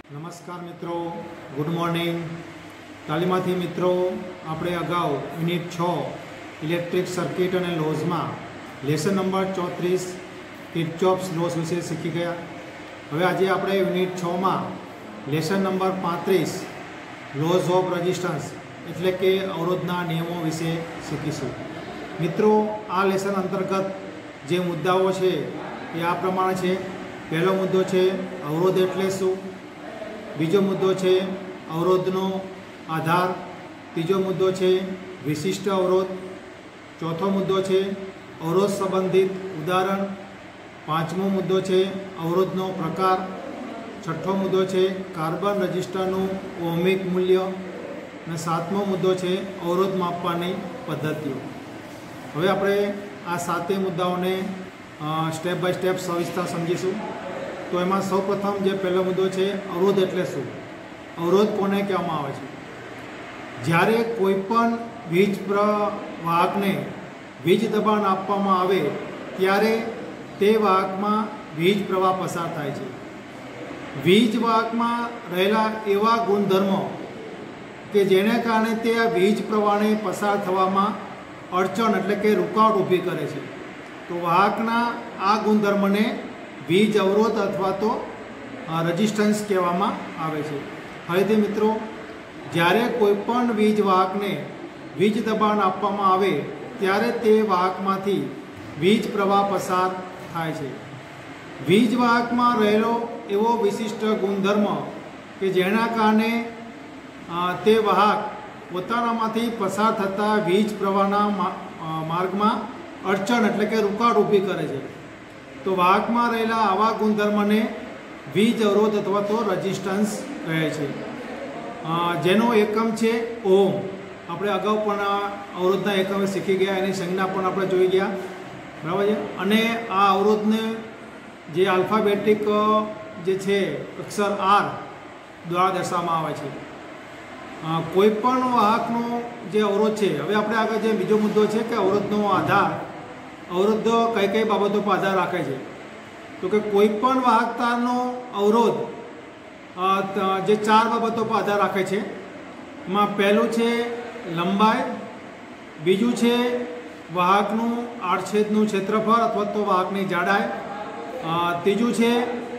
નમસ્કાર મિત્રો, good morning. તાલીમાથી મિત્રો આપણે અગાઉ યુનિટ 6 ઇલેક્ટ્રિક સર્કિટ અને લોઝમાં લેસન નંબર 34 કિર્ચોફ્સ લોસ વિશે શીખી ગયા. હવે આજે આપણે યુનિટ 6માં lesson number 35 laws of resistance એટલે કે અવરોધના નિયમો વિશે શીખીશું. મિત્રો, આ લેસન અંતર્ગત જે મુદ્દાઓ છે એ આ પ્રમાણે છે. પહેલો મુદ્દો છે અવરોધ એટલે શું, બીજો મુદ્દો છે અવરોધનો આધાર, ત્રીજો મુદ્દો છે વિશિષ્ટ અવરોધ, ચોથો મુદ્દો છે અવરોધ સંબંધિત ઉદાહરણ, પાંચમો મુદ્દો છે અવરોધનો પ્રકાર, છઠ્ઠો મુદ્દો છે કાર્બન રજિસ્ટરનું ઓહમિક મૂલ્ય અને સાતમો મુદ્દો છે અવરોધ માપવાની પદ્ધતિઓ. હવે આપણે આ સાતે મુદ્દાઓને સ્ટેપ બાય સ્ટેપ સવિસ્તાર સમજીશું. તો એમાં સૌપ્રથમ જે પહેલો મુદ્દો છે અવરોધ એટલે શું. અવરોધ કોને કહેવામાં આવે છે? જ્યારે કોઈ પણ વીજ વાહકને વીજ દબાણ આપવામાં આવે ત્યારે તે વાહકમાં વીજ પ્રવાહ પસાર થાય છે. વીજ વાહકમાં રહેલા એવા ગુણધર્મો કે જેને કારણે તે આ વીજ પ્રવાહને પસાર થવામાં અડચણ એટલે કે રૂકાવટ ઊભી કરે છે. તો વાહકના આ ગુણધર્મને વીજ અવરોધ અથવા તો રેઝિસ્ટન્સ કહેવામાં આવે છે. હવેથી મિત્રો, જ્યારે કોઈ પણ વીજ વાહકને વીજ દબાણ આપવામાં આવે ત્યારે તે વાહકમાંથી વીજ પ્રવાહ પસાર થાય છે. વીજ વાહકમાં રહેલો એવો વિશિષ્ટ ગુણધર્મ કે જેના કારણે તે વાહક પોતાનામાંથી પસાર થતા વીજ પ્રવાહના માર્ગમાં અડચણ એટલે કે રૂકાવટ ઊભી કરે છે. તો વાહકમાં રહેલા આવા ગુણધર્મને વીજ અવરોધ અથવા તો રેઝિસ્ટન્સ કહે છે, જેનો એકમ છે ઓહમ. આપણે અગાઉ પણ અવરોધના એકમ શીખી ગયા, એની સંજ્ઞા પણ આપણે જોઈ ગયા, બરાબર છે. અને આ અવરોધને જે આલ્ફાબેટિક જે છે અક્ષર આર દ્વારા દર્શાવવામાં આવે છે. કોઈ પણ વાહકનો જે અવરોધ છે, હવે આપણે આગળ જે બીજો મુદ્દો છે કે અવરોધનો આધાર, અવરોધ કઈ કઈ બાબતો પર આધાર રાખે છે. તો કે કોઈ પણ વાહકતાનો અવરોધ જે ચાર બાબતો પર આધાર રાખે છે. એમાં પહેલું છે લંબાઈ, બીજું છે વાહકનું આડછેદનું ક્ષેત્રફળ અથવા તો વાહકની જાડાઈ, ત્રીજું છે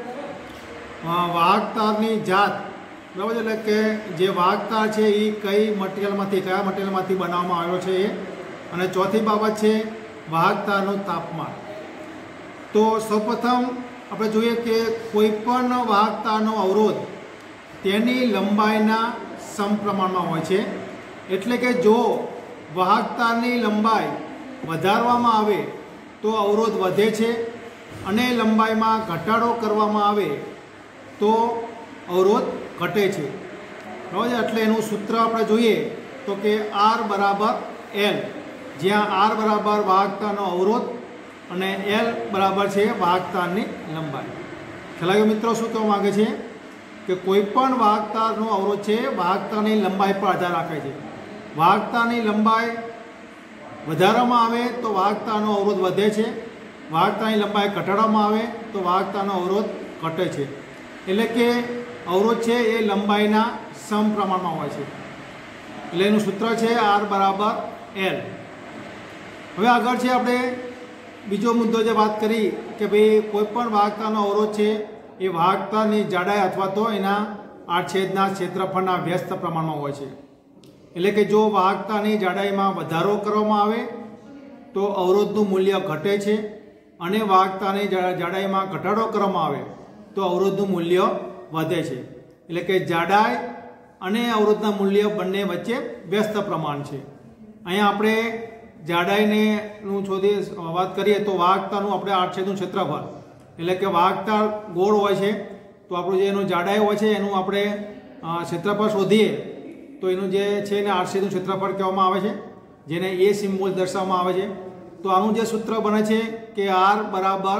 વાહકતાની જાત, બરાબર છે, એટલે કે જે વાહકતા છે એ કયા મટીરિયલમાંથી બનાવવામાં આવ્યો છે એ, અને ચોથી બાબત છે વાહકતાનું તાપમાન. તો સૌપ્રથમ આપણે જોઈએ કે કોઈ પણ વાહકતાનો અવરોધ તેની લંબાઈના સમપ્રમાણમાં હોય છે. એટલે કે જો વાહકતાની લંબાઈ વધારવામાં આવે તો અવરોધ વધે છે, અને લંબાઈમાં ઘટાડો કરવામાં આવે તો અવરોધ ઘટે છે, બરાબર છે. એટલે એનું સૂત્ર આપણે જોઈએ તો કે R બરાબર L, જ્યાં R બરાબર વાહકતાનો અવરોધ અને L બરાબર છે વાહકતાની લંબાઈ. ખ્યાલ આવ્યો મિત્રો? શું કહેવા માગે છે કે કોઈ પણ વાહકતાનો અવરોધ છે વાહકતાની લંબાઈ પર આધાર રાખે છે. વાહકતાની લંબાઈ વધારવામાં આવે તો વાહકતાનો અવરોધ વધે છે, વાહકતાની લંબાઈ ઘટાડવામાં આવે તો વાહકતાનો અવરોધ ઘટે છે. એટલે કે અવરોધ છે એ લંબાઈના સમપ્રમાણમાં હોય છે. એટલે એનું સૂત્ર છે R બરાબર L. હવે આગળ છે આપણે બીજો મુદ્દો જે વાત કરી કે ભાઈ કોઈ પણ વાહકતાનો અવરોધ છે એ વાહકતાની જાડાઈ અથવા તો એના આડછેદના ક્ષેત્રફળના વ્યસ્ત પ્રમાણમાં હોય છે. એટલે કે જો વાહકતાની જાડાઈમાં વધારો કરવામાં આવે તો અવરોધનું મૂલ્ય ઘટે છે, અને વાહકતાની જાડાઈમાં ઘટાડો કરવામાં આવે તો અવરોધનું મૂલ્ય વધે છે. એટલે કે જાડાઈ અને અવરોધના મૂલ્ય બંને વચ્ચે વ્યસ્ત પ્રમાણ છે. અહીંયા આપણે જાડાઈને વાત કરીએ તો વાહકતાનું આપણે આડછેદનું ક્ષેત્રફળ, એટલે કે વાહકતા ગોળ હોય છે તો આપણું જે એનું જાડાઈ હોય છે એનું આપણે ક્ષેત્રફળ શોધીએ તો એનું જે છે એને આડછેદનું ક્ષેત્રફળ કહેવામાં આવે છે, જેને એ સિમ્બોલ દર્શાવવામાં આવે છે. તો આનું જે સૂત્ર બને છે કે R બરાબર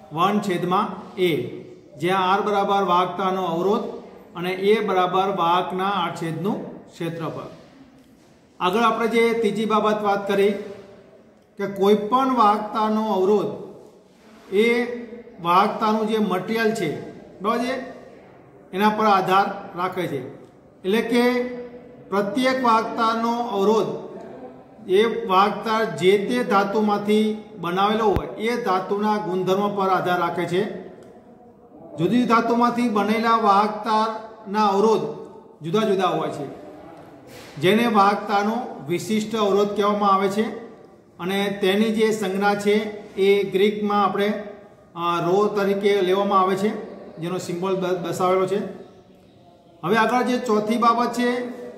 1/A, જ્યાં R બરાબર વાહકતાનો અવરોધ અને A બરાબર વાહકના આડછેદનું ક્ષેત્રફળ. આગળ આપણે જે ત્રીજી બાબત વાત કરી કે કોઈ પણ વાહકતાનો અવરોધ, એ વાહકતાનું જે મટીરિયલ છે, બરાબર છે, एना पर आधार राखे छे। एटले के प्रत्येक वाहकतानो अवरोध ए वाहकता जे ते धातुमांथी बनावेलो होय ए धातुना गुणधर्म पर आधार राखे छे। जुदी जुदी धातुमांथी बनेला वाहकताना अवरोध जुदा जुदा होय छे, जेने वाहकतानो विशिष्ट अवरोध कहेवामां आवे छे अने तेनी जे संज्ञा छे ए ग्रीकमां आपणे रो तरीके लेवामां आवे छे, जेनो सिम्बोल दर्शावेलो छे। हवे आगळ जे चौथी बाबत छे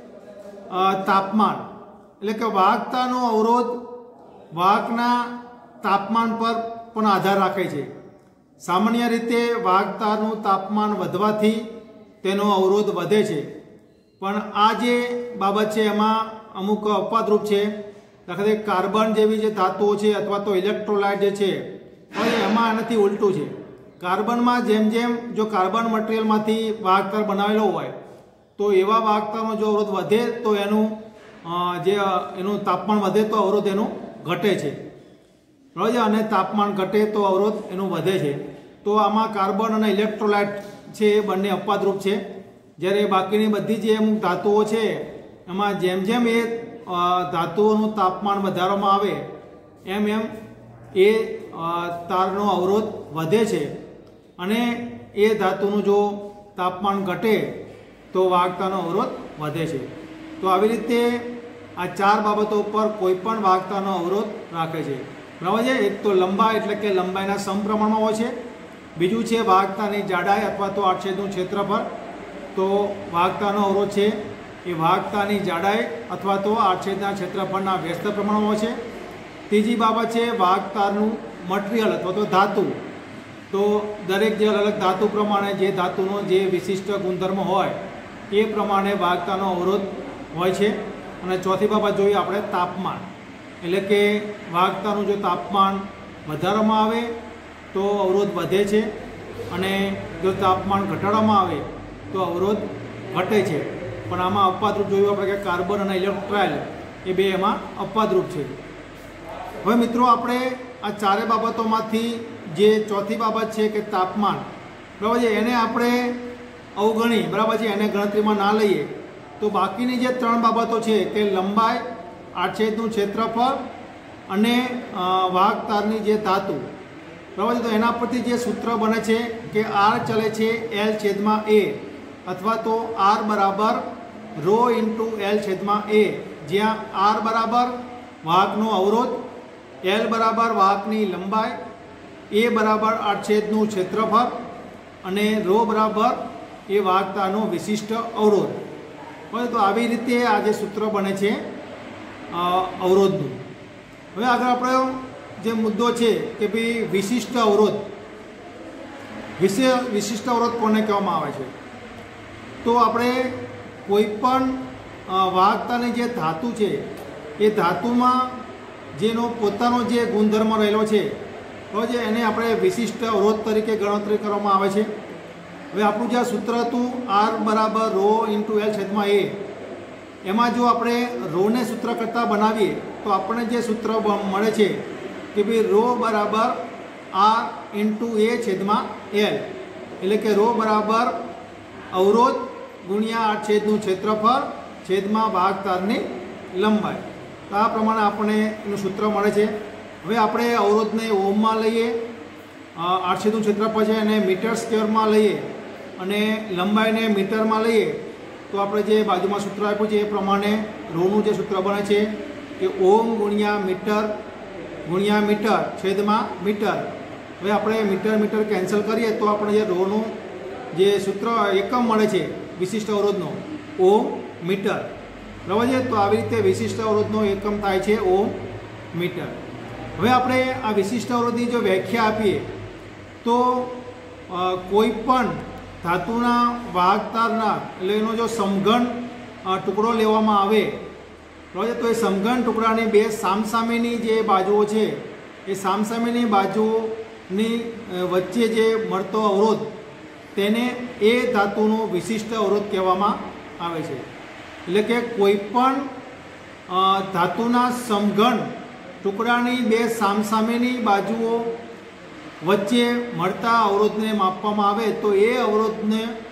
तापमान, એટલે કે વાહકતાનો અવરોધ વાહકના તાપમાન પર પણ આધાર રાખે છે। સામાન્ય રીતે વાહકતાનું તાપમાન વધવાથી તેનો અવરોધ વધે છે, પણ આ જે બાબત છે એમાં અમુક અપવાદરૂપ છે। દાખલા તરીકે કાર્બન જેવી જે ધાતુઓ છે અથવા તો ઇલેક્ટ્રોલાઇટ જે છે એમાં આનાથી ઉલટું છે। કાર્બનમાં જેમ જેમ જો કાર્બન મટીરિયલમાંથી વાહકતાર બનાવેલો હોય તો એવા વાહકતાનો જો અવરોધ વધે તો એનું જે એનું તાપમાન વધે તો અવરોધ એનું ઘટે છે, બરાબર છે, અને તાપમાન ઘટે તો અવરોધ એનું વધે છે। તો આમાં કાર્બન અને ઇલેક્ટ્રોલાઇટ છે એ બંને અપવાદરૂપ છે, જ્યારે બાકીની બધી જે અમુક ધાતુઓ છે એમાં જેમ જેમ એ ધાતુઓનું તાપમાન વધારવામાં આવે એમ એમ એ તારનો અવરોધ વધે છે અને એ ધાતુનું જો તાપમાન ઘટે તો વાહકતાનો અવરોધ વધે છે। તો આવી રીતે આ ચાર બાબતો પર કોઈપણ વાહકતાનો અવરોધ રાખે છે, બરાબર છે। એક તો લંબાઈ એટલે કે લંબાઈના સમપ્રમાણમાં હોય છે, બીજું છે વાહકતાની જાડાઈ અથવા તો આડછેદનું ક્ષેત્રફળ। તો વાહકતાનો અવરોધ છે એ વાહકતાની જાડાઈ અથવા તો આડછેદના ક્ષેત્રફળના વ્યસ્ત પ્રમાણમાં હોય છે। ત્રીજી બાબત છે વાહકતાનું મટીરિયલ અથવા તો ધાતુ। તો દરેક જે અલગ અલગ ધાતુ પ્રમાણે જે ધાતુનો જે વિશિષ્ટ ગુણધર્મ હોય એ પ્રમાણે વાહકતાનો અવરોધ હોય છે। અને ચોથી બાબત જોઈએ આપણે તાપમાન, એટલે કે વાહકતાનું જો તાપમાન વધારવામાં આવે તો અવરોધ વધે છે અને જો તાપમાન ઘટાડવામાં આવે તો અવરોધ ઘટે છે। પણ આમાં અપવાદરૂપ જોયું આપણે કે કાર્બન અને ઇલેક્ટ્રોલાઇટ એ બે એમાં અપવાદરૂપ છે। હવે મિત્રો આપણે આ ચારે બાબતોમાંથી જે ચોથી બાબત છે કે તાપમાન, બરાબર છે, એને આપણે અવગણી, બરાબર છે, એને ગણતરીમાં ના લઈએ તો બાકીની જે ત્રણ બાબતો છે કે લંબાઈ, આડછેદનું ક્ષેત્રફળ અને વાહકતારની જે ધાતુ, બરાબર છે, તો એના પરથી જે સૂત્ર બને છે કે આર ચલે છે એલ છેદમાં એ અથવા તો આર બરાબર રો ઇન્ટુ એલ છેદમાં એ, જ્યાં આર બરાબર વાહકનો અવરોધ, એલ બરાબર વાહકની લંબાઈ, એ બરાબર આડછેદનું ક્ષેત્રફળ અને રો બરાબર એ વાહકતાનો વિશિષ્ટ અવરોધ। તો આવી રીતે આ જે સૂત્ર બને છે અવરોધનું। હવે આગળ આપણો જે મુદ્દો છે કે ભાઈ વિશિષ્ટ અવરોધ, વિશિષ્ટ અવરોધ કોને કહેવામાં આવે છે? તો આપણે કોઈપણ વાહકતાની જે ધાતુ છે એ ધાતુમાં જેનો પોતાનો જે ગુણધર્મ રહેલો છે તો જે એને આપણે વિશિષ્ટ અવરોધ તરીકે ગણતરી કરવામાં આવે છે। હવે આપણું જે આ સૂત્ર હતું આર બરાબર રો ઇન્ટુ એલ છેદમાં એ, એમાં જો આપણે રોને સૂત્ર કરતાં બનાવીએ તો આપણને જે સૂત્ર મળે છે કે ભાઈ રો બરાબર આર ઇન્ટુ એ છેદમાં એલ, એટલે કે રો બરાબર અવરોધ ગુણ્યા આડછેદનું ક્ષેત્રફળ છેદમાં વાહકતારની લંબાઈ। તો આ પ્રમાણે આપણને એનું સૂત્ર મળે છે। હવે આપણે અવરોધને ઓમમાં લઈએ, આડછેદનું ક્ષેત્રફળ છે એને મીટર સ્ક્વેરમાં લઈએ અને લંબાઈને મીટરમાં લઈએ તો આપણે જે બાજુમાં સૂત્ર આપ્યું છે એ પ્રમાણે રોનું જે સૂત્ર બને છે કે ઓમ ગુણ્યા મીટર છેદમાં મીટર। હવે આપણે મીટર કેન્સલ કરીએ તો આપણે જે રોનું જે સૂત્ર એકમ મળે છે વિશિષ્ટ અવરોધનો ઓમ મીટર, બરાબર છે। તો આવી રીતે વિશિષ્ટ અવરોધનો એકમ થાય છે ઓમ મીટર। હવે આપણે આ વિશિષ્ટ અવરોધની જો વ્યાખ્યા આપીએ તો કોઈ પણ ધાતુના વાહકતારના એટલે એનો જો સમઘન ટુકડો લેવામાં આવે, બરાબર, તો એ સમઘન ટુકડાની બે સામસામેની જે બાજુઓ છે એ સામસામેની બાજુની વચ્ચે જે મળતો અવરોધ તેને એ ધાતુનો વિશિષ્ટ અવરોધ કહેવામાં આવે છે। એટલે કે કોઈપણ ધાતુના સમઘન ટુકડાની બે સામસામેની બાજુઓ વચ્ચે મળતા અવરોધને માપવામાં આવે તો એ અવરોધને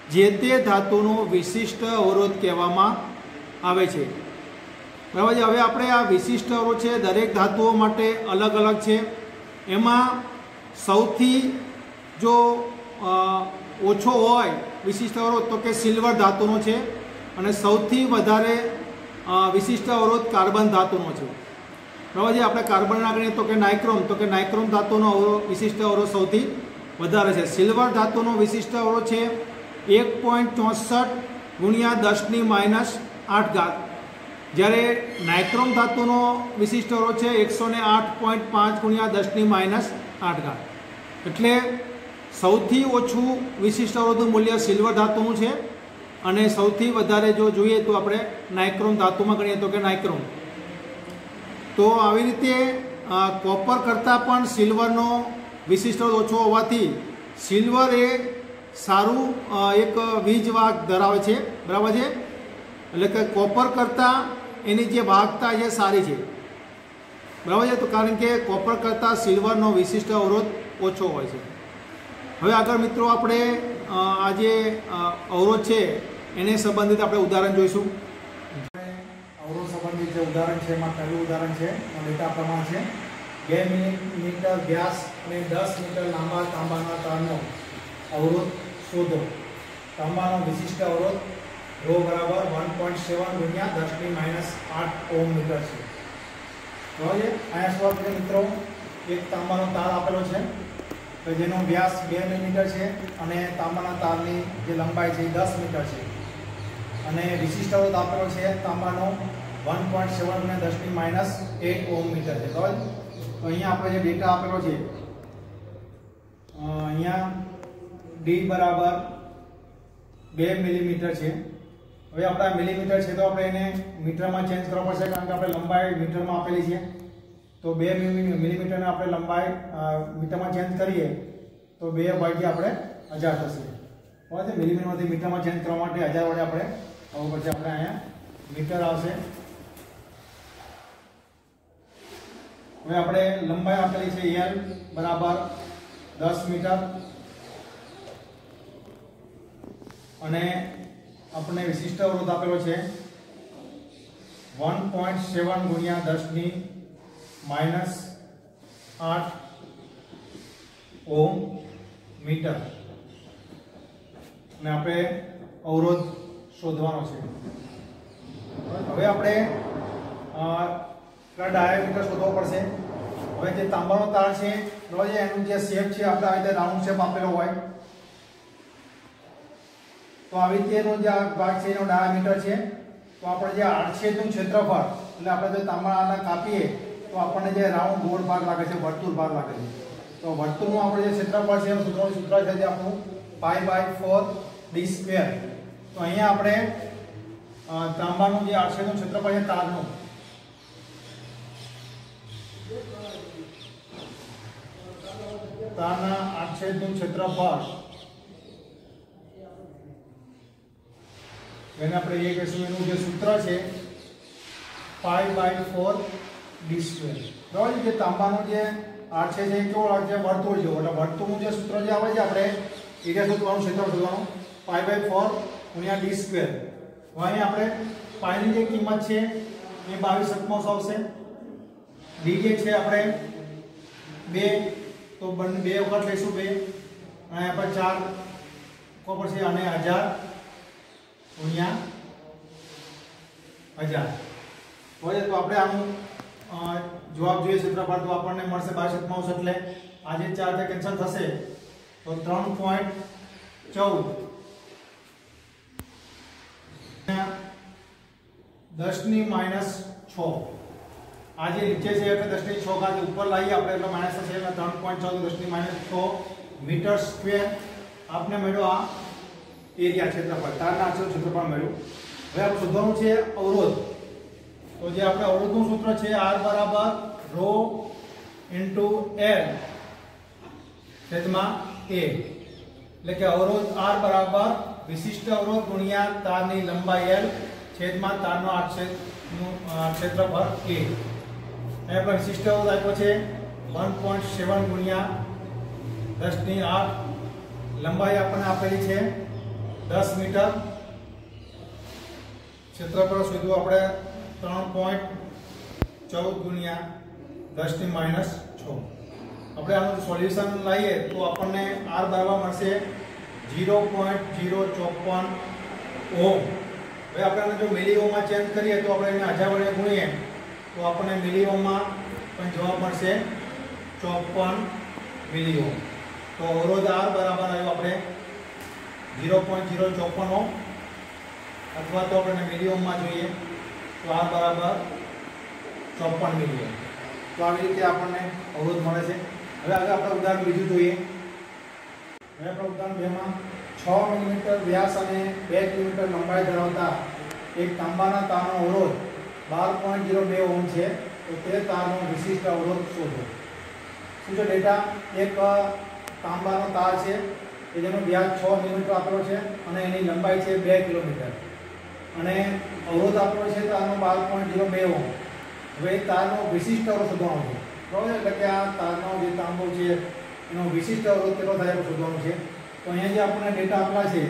જે તે ધાતુનો વિશિષ્ટ અવરોધ કહેવામાં આવે છે। બરાબર છે। હવે આપણે આ વિશિષ્ટ અવરોધ છે દરેક ધાતુઓ માટે અલગ અલગ છે। એમાં સૌથી જો ઓછો હોય વિશિષ્ટ અવરોધ તો કે સિલ્વર ધાતુનો છે અને સૌથી વધારે વિશિષ્ટ અવરોધ કાર્બન ધાતુનો છે। બરાબર છે। આપણે કાર્બન આગળ તો કે નાઇક્રોમ ધાતુનો વિશિષ્ટ અવરોધ સૌથી વધારે છે। સિલ્વર ધાતુનો વિશિષ્ટ અવરોધ છે 1.64 ગુણ્યા 10⁻⁸ જ્યારે નાઇક્રોમ ધાતુનો વિશિષ્ટ અવરોધ છે 108.5 ગુણ્યા 10⁻⁸। એટલે સૌથી ઓછું વિશિષ્ટ અવરોધનું મૂલ્ય સિલ્વર ધાતુનું છે અને સૌથી વધારે જો જોઈએ તો આપણે નાઇક્રોમ ધાતુમાં ગણીએ તો કે નાઇક્રોમ। તો આવી રીતે કોપર કરતાં પણ સિલ્વરનો વિશિષ્ટ અવરોધ ઓછો હોવાથી સિલ્વર એ સારું એક વીજ વાહક ધરાવે છે। બરાબર છે। એટલે કે કોપર કરતાં એની જે વાહકતા છે સારી છે। બરાબર છે। તો કારણ કે કોપર કરતાં સિલ્વરનો વિશિષ્ટ અવરોધ ઓછો હોય છે। હવે આગળ મિત્રો આપણે આ જે અવરોધ છે એને સંબંધિત આપણે ઉદાહરણ જોઈશું। અવરોધ સંબંધિત જે ઉદાહરણ છે એમાં પહેલું ઉદાહરણ છે ડેટા પ્રમાણ છે 2 મિલીમીટર વ્યાસ અને 10 મીટર લાંબા તાંબાના તારનો અવરોધ શોધો। તાંબાનો વિશિષ્ટ અવરોધ રો બરાબર 1.7 ગુણ્યા 10⁻⁸ ઓહ્મ મીટર છે। બરાબર છે। અહીંયા શું આપણે મિત્રો એક તાંબાનો તાર આપેલો છે તો જેનો વ્યાસ 2 મિલીમીટર છે અને તાંબાના તારની જે લંબાઈ છે 10 મીટર છે અને વિશિષ્ટ અવરોધ આપેલો છે તાંબાનો 1.7 ગુણ્યા 10⁻⁸ ઓહ્મ મીટર છે। બરાબર। તો અહીંયા આપણે જે ડેટા આપેલો છે અહીંયા ડી બરાબર 2 મિલીમીટર છે। હવે આપણા મિલીમીટર છે તો આપણે એને મીટરમાં ચેન્જ કરવા પડશે કારણ કે આપણે લંબાઈ મીટરમાં આપેલી છે। તો 2 મિલીમીટરને આપણે લંબાઈ મીટરમાં ચેન્જ કરીએ તો 2 ભાગ્યા આપણે 1000 થશે। બરાબર છે। મિલીમીટરમાંથી મીટરમાં ચેન્જ કરવા માટે 1000 વડે આપણે આવું પડશે। આપણે અહીંયા મીટર આવશે। હવે આપણે લંબાઈ આપેલી છે L બરાબર 10 મીટર અને આપણે વિશિષ્ટ અવરોધ આપેલો છે 1.7 ગુણ્યા 10⁻⁸ ઓહ્મ મીટર અને આપણે અવરોધ શોધવાનો છે। હવે આપણે ડાયામીટર શોધવો પડશે। હવે જે તાંબાનો તાર છે એનું જે શેપ છે આપણે આ રીતે રાઉન્ડ શેપ આપેલો હોય તો આવી રીતે એનો જે ભાગ છે એનો ડાયામીટર છે। તો આપણે જે આડછેદનું ક્ષેત્રફળ એટલે આપણે જો તાંબાના કાપીએ તો આપણને જે રાઉન્ડ ગોળ ભાગ લાગે છે વર્તુળ ભાગ લાગે છે। તો વર્તુળનું આપણે જે ક્ષેત્રફળ છે એનું સૂત્ર છે જે આપણું π/4d²। તો અહીંયા આપણે તાંબાનું જે આડછેદનું ક્ષેત્રફળ છે તારનું તારના આડછેદનું ક્ષેત્રફળ એને આપણે એ કહીશું એનું જે સૂત્ર છે π/4d²। બરાબર। જે તાંબાનો જે આડછેદ છે કેવો લાગે વર્તુળ જેવો એટલે વર્તુળનું જે સૂત્ર જે આવે છે આપણે એરિયા શોધવાનું ક્ષેત્રફળ શોધવાનું π/4 ગુણ્યા d²। અહીં આપણે પાઈની જે કિંમત છે એ 22/7 આવશે। d જે છે આપણે 2 તો બંને 2 વખત લઈશું 2 અને આપણે 4 કોપર છે અને 1000 ગુણ્યા 1000 હોય તો આપણે આનું જવાબ જોઈએ ક્ષેત્રફળ તો આપણને મળશે 22/7 એટલે આ જે 4 તે કેન્સલ થશે તો 3.14 10⁻⁶ આ જે નીચે છે એટલે 10⁻⁶ કાજે ઉપર લાવીએ આપણે એટલે માઈનસ થશે એટલે 3.14 10⁻⁶ મીટર સ્ક્વેર આપને મળ્યો આ એરિયા ક્ષેત્રફળ તારના આડછેદ ક્ષેત્રફળ મળ્યું। હવે આપણે શોધવાનું છે અવરોધ। તો જે આપણે અવરોધનું સૂત્ર છે R બરાબર ρ * L છેદમાં A એટલે કે અવરોધ R બરાબર વિશિષ્ટ અવરોધ ગુણ્યા તારની લંબાઈ L છેદમાં તારનો આડછેદનું ક્ષેત્રફળ A। અહીં આપણે વિશિષ્ટ અવરોધ આપ્યો છે 1.7 ગુણ્યા 10⁸ લંબાઈ આપણને આપેલી છે 10 मीटर क्षेत्रफळ शोधવું આપણે 3.14 ગુણ્યા 10⁻6 આપણે આનું સોલ્યુશન લાવીએ તો આપણને r બરાબર મળશે 0.054 ઓહમ। હવે આપણે જો મિલી ઓહમમાં ચેન્જ કરીએ તો આપણે એને 1000 વડે ગુણીએ તો આપણને મિલી ઓહમમાં પણ જવાબ મળશે 54 મિલી ઓહમ। તો અવરોધ r બરાબર આવ્યો આપણે 0.054 ઓહમ अथवा तो अपने मिली ओम में જોઈએ तो r बराबर 54 मिली ओम। तो आ रीते आपने अवरोध મળે છે। હવે આગળ આપણે ઉદાહરણ બીજું જોઈએ। હવે આપણે ઉદાહરણ 2 માં 6 મિલીમીટર વ્યાસ અને 2 કિલોમીટર લંબાઈ ધરાવતા એક તાંબાના તારનો અવરોધ 12.02 ઓહમ છે। તો તે તારનો વિશિષ્ટ અવરોધ શોધો। શું છે ડેટા? એક તાંબાનો તાર છે કે જેનો વ્યાસ 6 મિલીમીટર આપેલો છે અને એની લંબાઈ છે 2 કિલોમીટર અને અવરોધ આપેલો છે તારનો 12.02 ઓહમ। હવે તારનો વિશિષ્ટ અવરોધ શોધવાનો છે, બરાબર? એટલે કે આ તારનો જે તાંબો છે એનો વિશિષ્ટ અવરોધ કેટલો થાય એ શોધવાનો છે। તો અહીંયા જે આપણને ડેટા આપેલા છે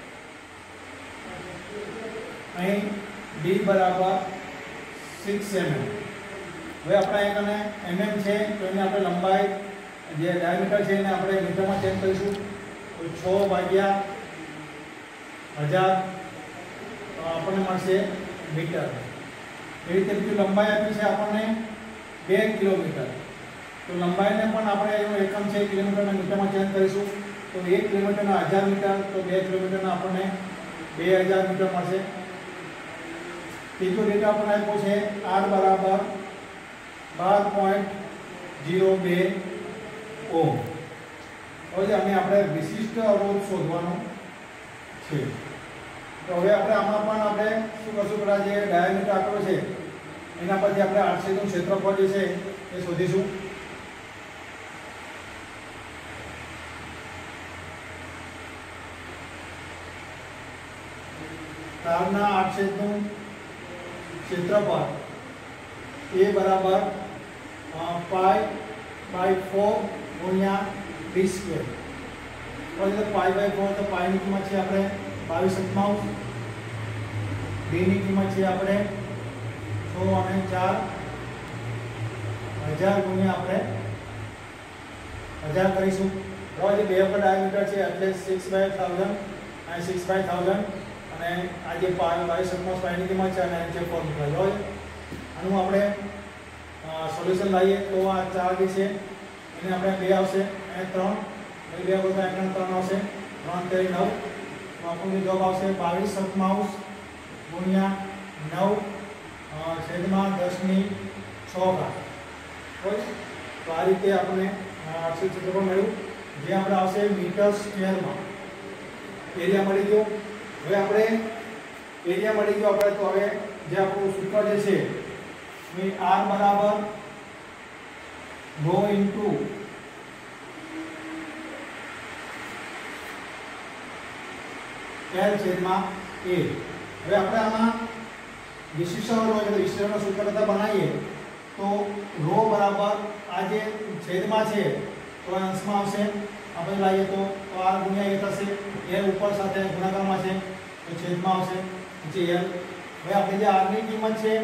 અહીં d બરાબર 6 mm। હવે આપણે અહીંયા mm છે તો એને આપણે લંબાઈ જે ડાયામીટર છે એને આપણે મીટરમાં ચેન્જ કરીશું તો 6 ભાગ્યા 1000 આપણને મળશે મીટર। એ રીતે બીજું લંબાઈ આપી છે આપણને 2 કિલોમીટર। તો લંબાઈને પણ આપણે એનો એકમ છે કિલોમીટરના મીટરમાં ચેન્જ કરીશું તો 1 કિલોમીટરના 1000 મીટર તો 2 કિલોમીટરના આપણને 2000 મીટર મળશે। ત્રીજો ડેટા આપણને આપ્યો છે r બરાબર 12.02 ઓહમ। હવે અમે આપણે વિશિષ્ટ અવરોધ શોધવાનો છે। તો હવે આપણે આમાં પણ આપણે શું કરશું? પેલા જે ડાયામીટર આપેલો છે એના પરથી આપણે આડછેદનું ક્ષેત્રફળ જે છે એ શોધીશું। તારના આડછેદનું ક્ષેત્રફળ a બરાબર π/4 ગુણ્યા d સ્ક્વેર। હવે π/4 તો π ની કિંમત છે આપણે 22/7 d ની કિંમત છે આપણે 6 અને 4 1000 ગુણ્યા આપણે 1000 કરીશું। બરાબર? બે વખત ડાયામીટર છે એટલે 6/1000 અને 6/1000 અને આ જે 22/7 π ની કિંમત છે અને જે ફોર્મ્યુલા બરાબર। આનું આપણે સોલ્યુશન લાવીએ તો આ 4 જે છે એને આપણે 2 આવશે અને 3 એટલે 2 વખત આપણે 3 આવશે 3 3 9 तो આપણને જવાબ આવશે 22/7 ગુણ્યા 9 છેદમાં 10⁶। બરાબર? તો આ રીતે આપણે ક્ષેત્રફળ મળ્યું જે આપણે આવશે મીટર સ્ક્વેરમાં। એરિયા મળી ગયો। હવે આપણે એરિયા મળી ગયો આપણે તો હવે જે આપણું સૂત્ર જે છે એ r બરાબર ρ ઇન્ટુ l છેદમાં a। હવે આપણે આમાં વિશિષ્ટ અવરોધ એટલે વિશિષ્ટનો સૂત્ર કરતા બનાવીએ તો ρ બરાબર આ જે છેદમાં છે તો અંશમાં આવશે આપણે લાવીએ તો r ગુણ્યા a થશે। l ઉપર સાથે ગુણાકારમાં છે તો છેદમાં આવશે નીચે l। હવે આપણે જે r ની કિંમત છે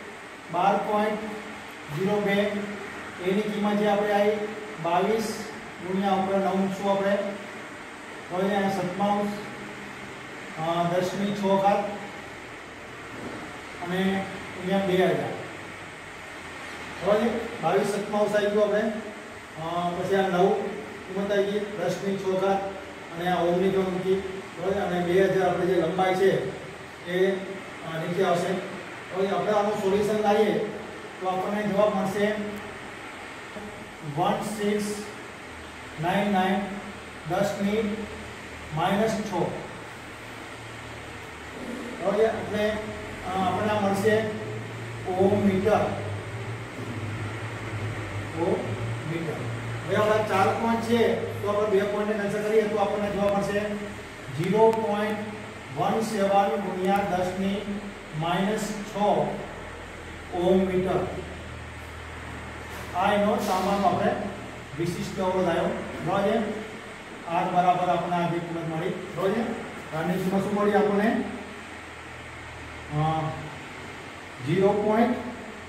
12.02 a ની કિંમત જે આપણે આવી 22 ગુણ્યા ઉપર 9 મૂકશું આપણે તો અહીંયા 7/10⁶ અને અહીંયા 2000 બરાબર? 22/7 આવી ગયું આપણે પછી આ 9 કિંમત આવી ગઈ 10⁶ અને આ ઓહમની કિંમત મૂકી બરાબર? અને 2000 આપણે જે લંબાઈ છે એ નીચે આવશે। હવે આપણે આનું સોલ્યુશન લાવીએ તો આપણને જવાબ મળશે 1699 10⁻⁻6। હવે એટલે આપણને મળશે ઓહમ મીટર। હવે આપણા 4 પોઈન્ટ છે તો આપણે 2 પોઈન્ટને કેન્સલ કરીએ તો આપણને જવાબ મળશે 0.17 ગુણ્યા 10⁻⁻6 ઓહમ મીટર। આ એનો તાંબાનો આપણે વિશિષ્ટ અવરોધ આવ્યો। બરાબર? r બરાબર આપણને આ જે કિંમત મળી। બરાબર? આની કિંમત શું મળી આપણને 0.17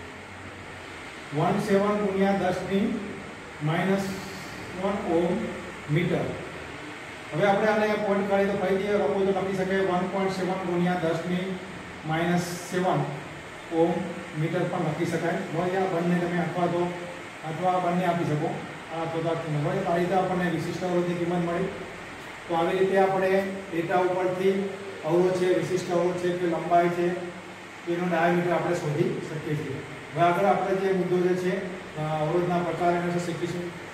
ગુણ્યા 10⁻1 ઓહ્મ મીટર. હવે આપણે આને પોઈન્ટ કાઢી તો ફરીથી લખો તો લખી શકાય 1.7 ગુણ્યા 10⁻7 ઓહ્મ મીટર પણ લખી શકાય. બરાબર, આ બંને તમે અથવા બંને આપી શકો. આ તો બરાબર, આ રીતે આપણને વિશિષ્ટ અવરોધની કિંમત મળી. તો આવી રીતે આપણે ડેટા ઉપરથી અવરોધ છે, વિશિષ્ટ અવરોધ છે કે લંબાઈ છે એનો ડાયામીટર આપણે શોધી શકીએ છીએ. હવે આગળ આપણે જે મુદ્દો જે છે અવરોધના પ્રકાર વિશે શીખીશું.